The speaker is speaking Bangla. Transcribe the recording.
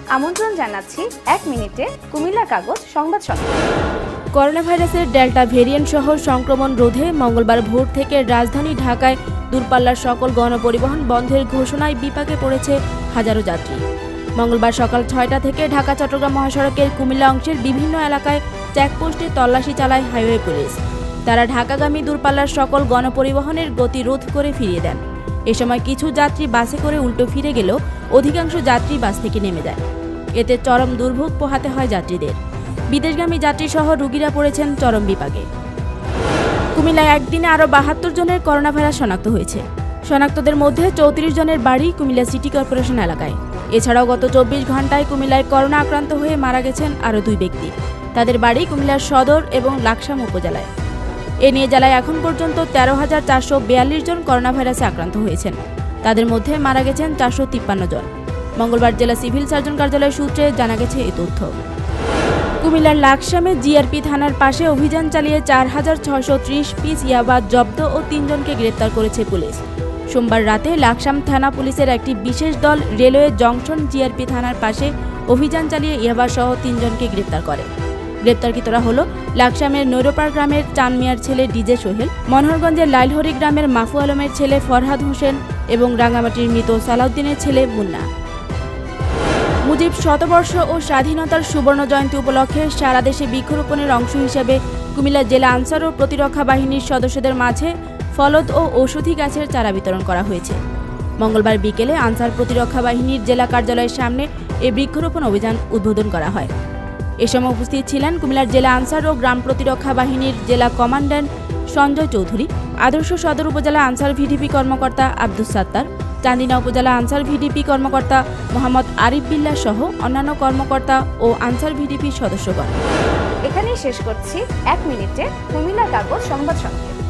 আমন্ত্রণ জানাচ্ছি 1 মিনিটে কুমিল্লার কাগজ সংবাদ সংক্ষেপ। করোনা ভাইরাসের ডেল্টা ভেরিয়েন্ট সহ সংক্রমণ রোধে মঙ্গলবার ভোর থেকে রাজধানী ঢাকায় দূরপাল্লার সকল গণপরিবহন বন্ধের ঘোষণায় বিপাকে পড়েছে হাজারো যাত্রী। মঙ্গলবার সকাল 6টা থেকে ঢাকা চট্টগ্রাম মহাসড়কের কুমিল্লা অংশের বিভিন্ন এলাকায় চেকপোস্টে তল্লাশি চালায় হাইওয়ে পুলিশ। তারা ঢাকাগামী দূরপাল্লার সকল গণপরিবহনের গতি রোধ করে ফিরিয়ে দেন। এ সময় কিছু যাত্রী বাসে করে উল্টো ফিরে গেলেও অধিকাংশ যাত্রী বাস থেকে নেমে যায়। এতে চরম দুর্ভোগ পোহাতে হয় যাত্রীদের। বিদেশগামী যাত্রী সহ রোগীরা পড়েছেন চরম বিপাকে। কুমিল্লায় একদিনে আরও 72 জনের করোনা ভাইরাস শনাক্ত হয়েছে। শনাক্তদের মধ্যে 34 জনের বাড়ি কুমিল্লা সিটি কর্পোরেশন এলাকায়। এছাড়াও গত 24 ঘন্টায় কুমিল্লায় করোনা আক্রান্ত হয়ে মারা গেছেন আরও 2 ব্যক্তি। তাদের বাড়ি কুমিল্লার সদর এবং লাকসাম উপজেলায়। এ নিয়ে জেলায় এখন পর্যন্ত 13,442 জন করোনা ভাইরাসে আক্রান্ত হয়েছেন। তাদের মধ্যে মারা গেছেন 453 জন। মঙ্গলবার জেলা সিভিল সার্জন কার্যালয় সূত্রে জানা গেছে এই তথ্য। কুমিল্লার লাকসামে জিআরপি থানার পাশে অভিযান চালিয়ে 4,630 পিস ইয়াবা জব্দ ও 3 জনকে গ্রেপ্তার করেছে পুলিশ। সোমবার রাতে লাকসাম থানা পুলিশের একটি বিশেষ দল রেলওয়ে জংশন জিআরপি থানার পাশে অভিযান চালিয়ে ইয়াবা সহ 3 জনকে গ্রেপ্তার করে। গ্রেপ্তারকৃতরা হল লাকসামের নৈরপাড় গ্রামের চান মিয়ার ছেলে ডিজে সোহেল, মনোহরগঞ্জের লাইলহরি গ্রামের মাফু আলমের ছেলে ফরহাদ হোসেন এবং রাঙ্গামাটির মৃত সালাউদ্দিনের ছেলে মুন্না। মুজিব শতবর্ষ ও স্বাধীনতার সুবর্ণ জয়ন্তী উপলক্ষে সারা দেশে বৃক্ষরোপণের অংশ হিসেবে কুমিল্লা জেলা আনসার ও প্রতিরক্ষা বাহিনীর সদস্যদের মাঝে ফলদ ও ঔষধি গাছের চারা বিতরণ করা হয়েছে। মঙ্গলবার বিকেলে আনসার প্রতিরক্ষা বাহিনীর জেলা কার্যালয়ের সামনে এই বৃক্ষরোপণ অভিযান উদ্বোধন করা হয়। এ সময় উপস্থিত ছিলেন কুমিল্লার জেলা আনসার ও গ্রাম প্রতিরক্ষা বাহিনীর জেলা কমান্ড্যান্ট সঞ্জয় চৌধুরী, আদর্শ সদর উপজেলা আনসার ভিডিপি কর্মকর্তা আব্দুস সাত্তার, চান্দিনা উপজেলা আনসার ভিডিপি কর্মকর্তা মোহাম্মদ আরিফ বিল্লাহ সহ অন্যান্য কর্মকর্তা ও আনসার ভিডিপির সদস্যগণ। এখানেই শেষ করছি 1 মিনিটে কুমিল্লার কাগজ সংবাদ সংক্ষেপ।